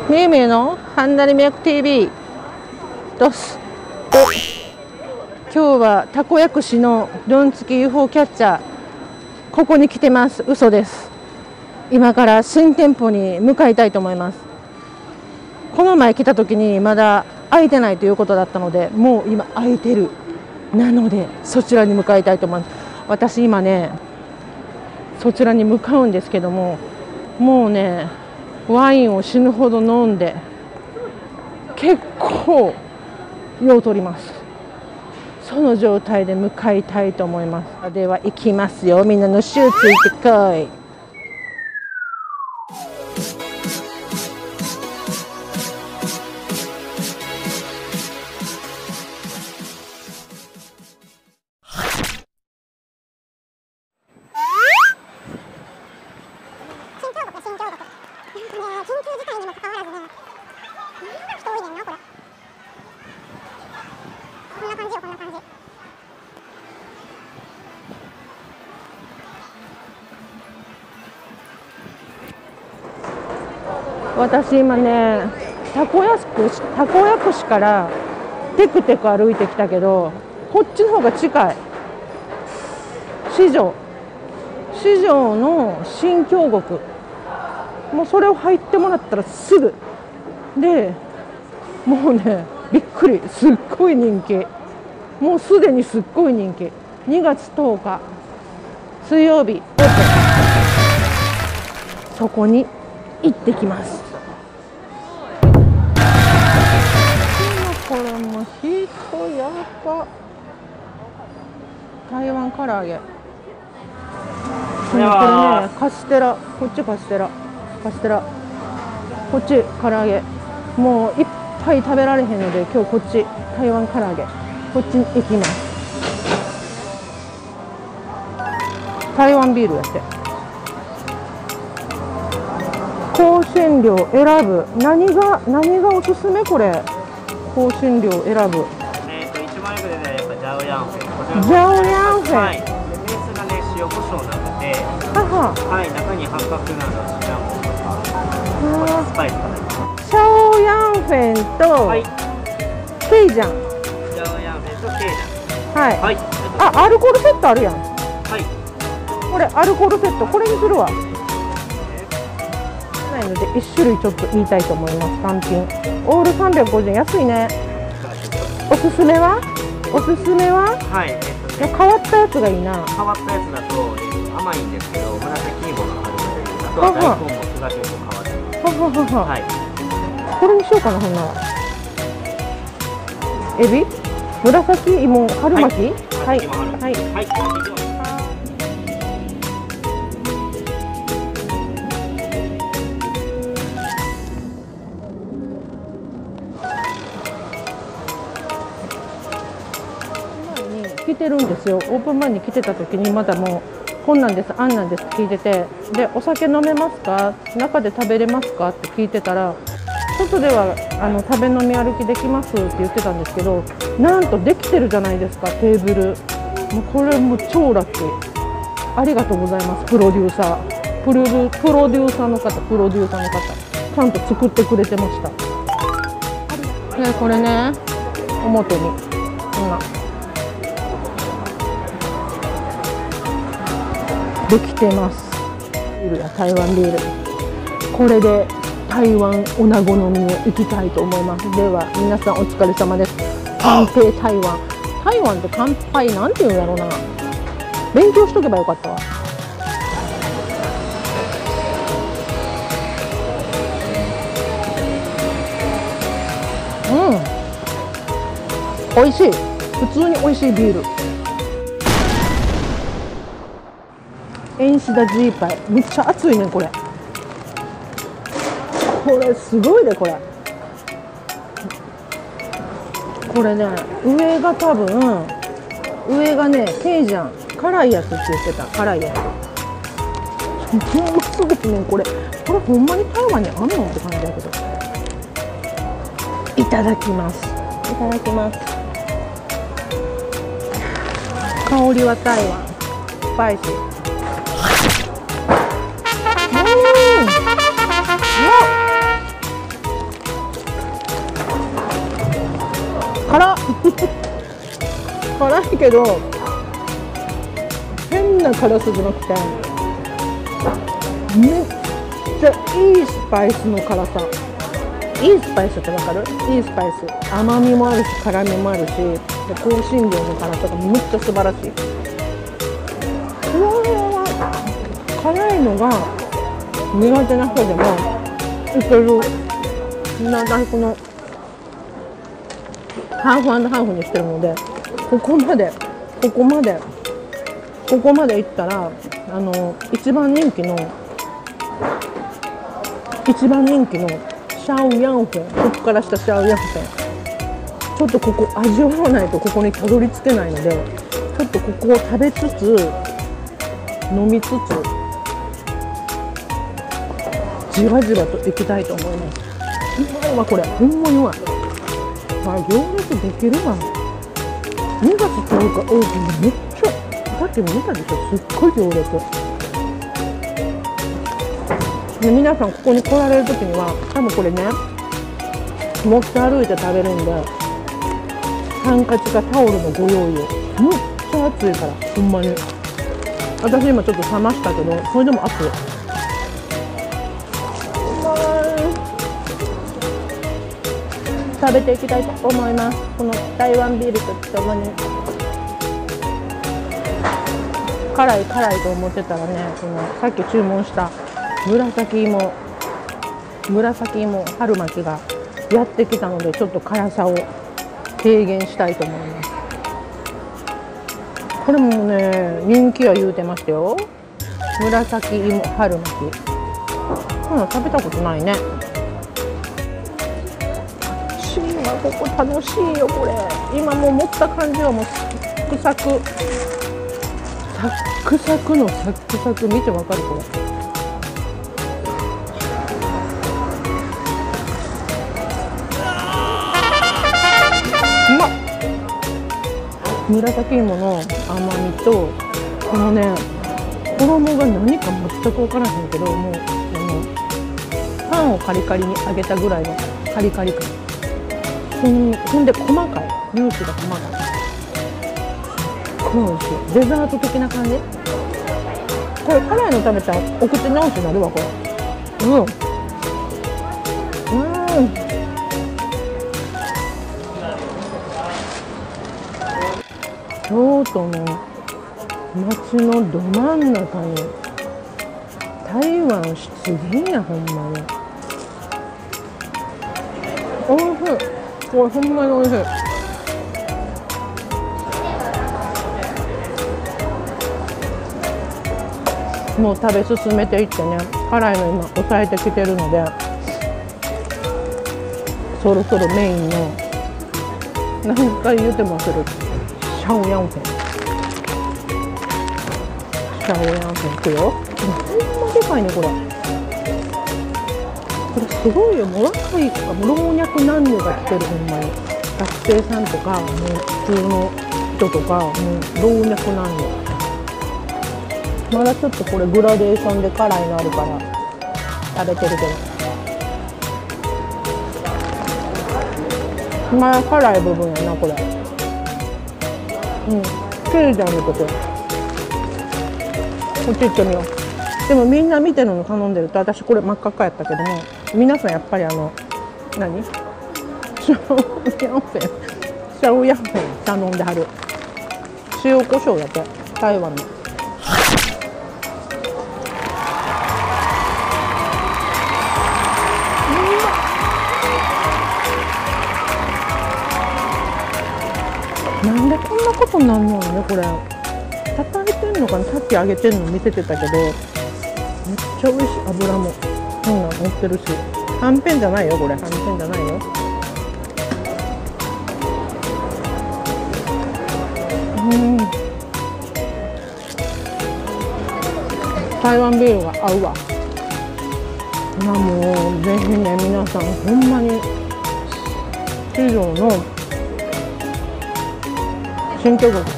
めいめいのはんなりみやく TV どす。今日はたこ焼くしのドンつき UFO キャッチャー、ここに来てます。嘘です。今から新店舗に向かいたいと思います。この前来た時にまだ開いてないということだったので、もう今開いてる。なのでそちらに向かいたいと思います。私今ね、そちらに向かうんですけども、もうねワインを死ぬほど飲んで結構用取ります。その状態で向かいたいと思います。では行きますよ。みんなのシューついてこい。私今ね、たこ焼くしからテクテク歩いてきたけど、こっちの方が近い。四条の新京極、もうそれを入ってもらったらすぐで、もうねびっくり、すっごい人気。もうすでにすっごい人気。2月10日水曜日オープン。そこに行ってきます。これも人やば。台湾唐揚げ。これね、カステラ、こっちカステラ、こっち唐揚げ。もういっぱい食べられへんので、今日こっち台湾唐揚げ、こっちに行きます。台湾ビールやって。香辛料選ぶ。何がおすすめ？これ香辛料選ぶ。 1万円でね、やっぱジャオヤンフェン。 ジャオヤンフェン。 はい。ベースがね、塩コショウなので、はい、中に八角などシナモンとか、スパイスが入ってます。 ジャオヤンフェンと、ケイジャン。 ジャオヤンフェンとケイジャン。 はい。 はい。 あ、アルコールセットあるやん。 はい。 これアルコールセット、これにするわ。ないので1種類ちょっと言いたいと思います。単品オール350円、安いね。おすすめははい、 変わったやつがいいな。 変わったやつだと、甘いんですけど、紫芋があるので、あとは大根もすがちょっと変わってます。はい。 これにしようかな。ほんならエビ、紫芋春巻き。はい。来てるんですよ。オープン前に来てた時にまだもうこんなんです、あんなんですって聞いてて、でお酒飲めますか、中で食べれますかって聞いてたら、外では食べ飲み歩きできますって言ってたんですけど、なんとできてるじゃないですか、テーブル。もうこれもう超ラッキー。ありがとうございます。プロデューサーの方ちゃんと作ってくれてました。でこれね、表にこんなできてます。ビールや台湾ビール。これで台湾おなご飲みへ行きたいと思います。では皆さんお疲れ様です。乾杯台湾。台湾って乾杯なんて言うんやろうな。勉強しとけばよかったわ。美味しい。普通に美味しいビール。エンシダジーパイ、めっちゃ熱いねこれ。これすごいねこれ。これね、上が多分ねケイジャン、辛いやつって言ってた。辛いやつ。ほんますごいねこれ。これほんまに台湾にあんのって感じだけど。いただきます。香りは台湾、スパイシー。 辛っ辛いけど変な辛さじゃなくてめっちゃいいスパイスの辛さ。いいスパイスってわかる？いいスパイス、甘みもあるし辛みもあるし、で香辛料の辛さがめっちゃ素晴らしい。これは辛いのが苦手な人でもいける。なんかこのハーフ&ハーフにしてるので、ここまでいったら一番人気のシャオヤンフェン、ここからしたシャオヤンフェン、ちょっとここ味わわないとここにたどり着けないので、ちょっとここを食べつつ飲みつつじわじわといきたいと思います。うまいわこれ、ほんまにうまい。行列できるわ。2月10日オープンでめっちゃ、さっきも見たでしょ、すっごい行列で、皆さんここに来られる時には多分これね持って歩いて食べるんで、ハンカチかタオルのご用意を。めっちゃ暑いから、ほんまに。私今ちょっと冷ましたけど、それでも暑い。食べていきたいと思います。この台湾ビールとともに。辛いと思ってたらね、このさっき注文した紫芋春巻きがやってきたので、ちょっと辛さを軽減したいと思います。これもね人気は言うてましたよ。紫芋春巻き、食べたことないね。シーンはここ楽しいよ。これ今もう持った感じはもうサクサクのサクサク、見てわかるこれ。うまっ。紫芋の甘みとこのね衣が何か全く分からへんけど、もうパンをカリカリに揚げたぐらいのカリカリ感。ほんで細かい、粒子が細かい。これ美味しい。デザート的な感じ。これ辛いの食べたらお口直しになるわこれ。京都の街のど真ん中に台湾出現や、ほんまに。おいしい。これほんまにおいしい。もう食べ進めていってね、辛いの今抑えてきてるので、そろそろメインの何回言っても忘れるシャオヤンフェンいくよ。ほんまでかいねこれ。これすごいよ。もう若い子が老若男女が来てる。ほんまに学生さんとかもう普通の人とか、もう老若男女。まだちょっとこれグラデーションで辛いのあるから食べてるけど、まだ辛い部分やなこれ。チリちゃんのとここっち行ってみよう。でもみんな見てるの頼んでると、私これ真っ赤っかやったけども、皆さんやっぱり何シャオヤンフェン頼んではる。塩コショウやって台湾の。なんでこんなことになるのねこれ。叩いてんのかな、さっき揚げてんの見せてたけど、めっちゃ美味しい。油もこんなん乗ってるし。はんぺんじゃないよこれ、はんぺんじゃないよ。台湾ビールが合うわ。もうぜひね皆さん、ほんまに市場の新居国、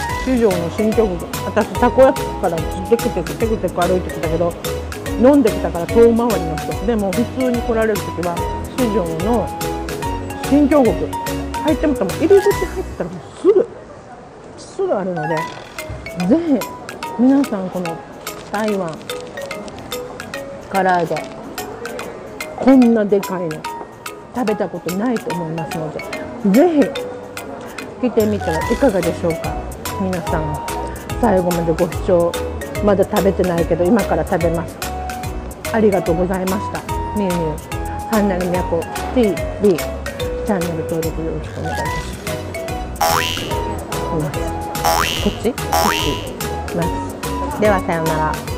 私たこ焼きからテクテク歩いてきたけど、飲んできたから遠回りの人でも普通に来られる時は市場の新居国入っても入り口入ったらもうすぐあるので、ぜひ皆さんこの台湾唐揚げこんなでかいの食べたことないと思いますので、ぜひ来てみてはいかがでしょうか。皆さん最後までご視聴、まだ食べてないけど今から食べます。ありがとうございました。みゆみゆはんなりみやこ TV チャンネル登録よろしくお願いいたします。こっちます。ではさようなら。